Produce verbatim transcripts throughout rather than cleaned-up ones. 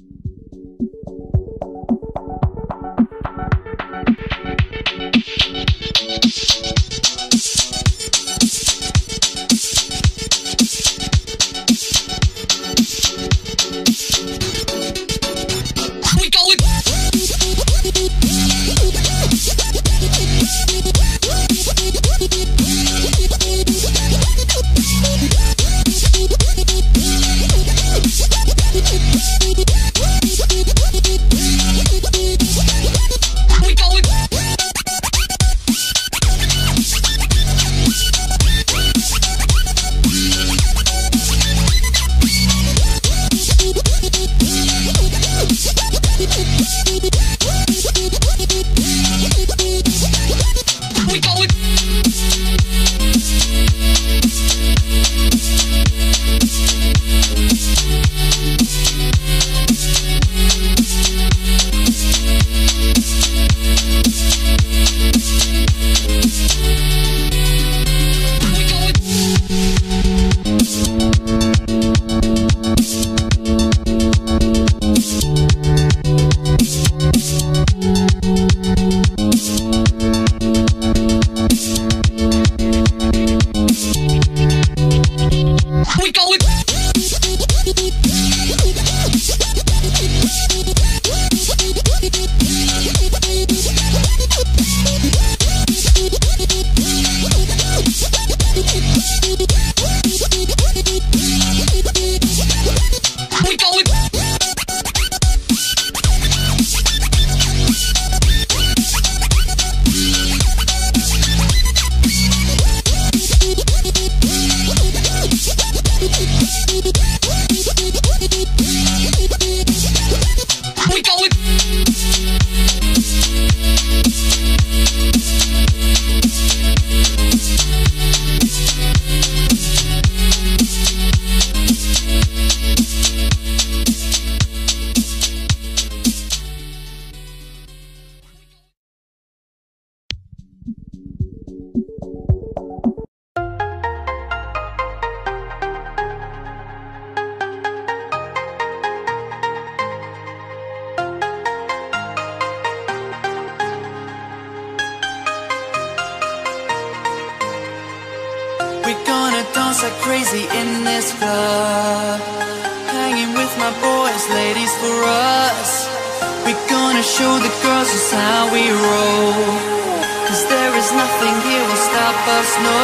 We're gonna dance like crazy in this club, hanging with my boys, ladies for us. We're gonna show the girls just how we roll, 'cause there is nothing here will stop us, no.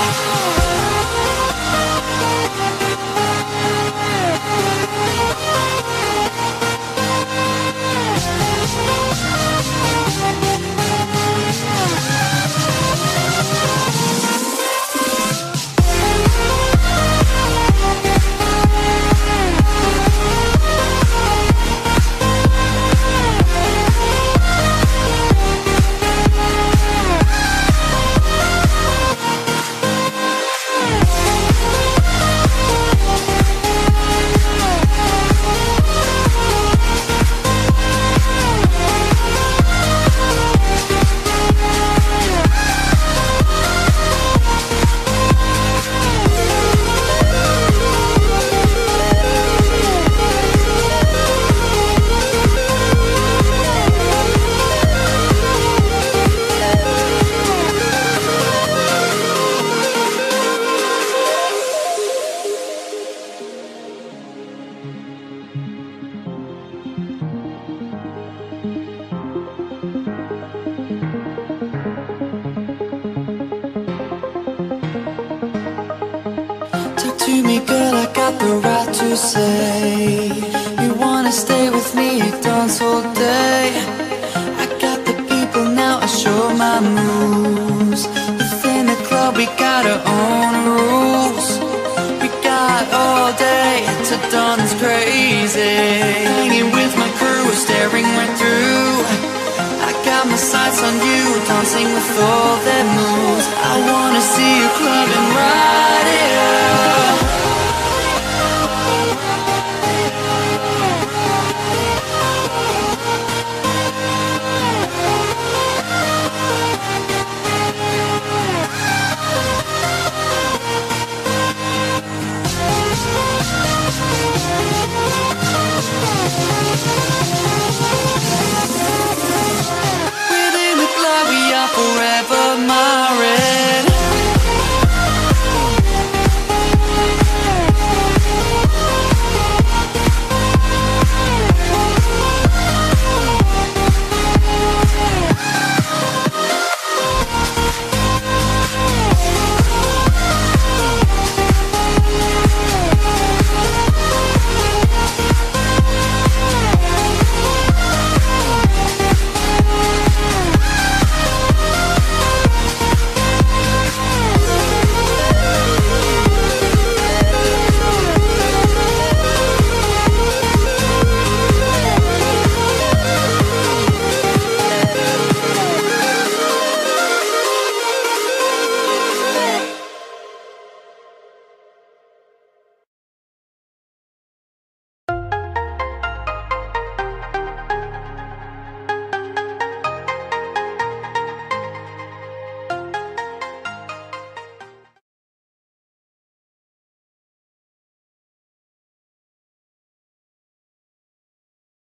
To me, girl, I got the right to say you wanna stay with me, dance all day. I got the people now, I show my moves. Within the club, we got our own rules. We got all day to dance crazy, hanging with my crew, staring right through. I got my sights on you, dancing with all their moves. I wanna see you clubbing right here.